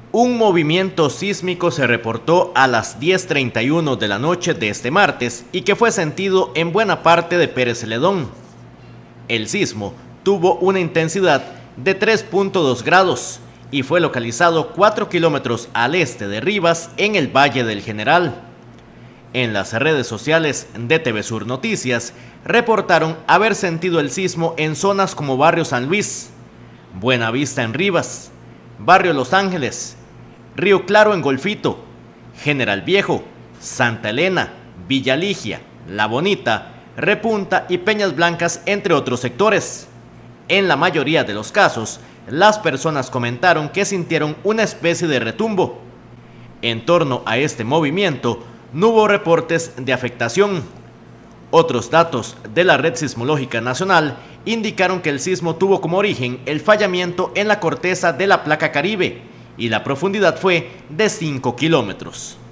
Un movimiento sísmico se reportó a las 10:31 de la noche de este martes y que fue sentido en buena parte de Pérez Celedón. El sismo tuvo una intensidad de 3.2 grados y fue localizado 4 kilómetros al este de Rivas, en el Valle del General. En las redes sociales de TV Sur Noticias reportaron haber sentido el sismo en zonas como Barrio San Luis, Buenavista en Rivas, Barrio Los Ángeles, Río Claro en Golfito, General Viejo, Santa Elena, Villa Ligia, La Bonita, Repunta y Peñas Blancas, entre otros sectores. En la mayoría de los casos, las personas comentaron que sintieron una especie de retumbo. En torno a este movimiento, no hubo reportes de afectación. Otros datos de la Red Sismológica Nacional indicaron que el sismo tuvo como origen el fallamiento en la corteza de la placa Caribe y la profundidad fue de 5 kilómetros.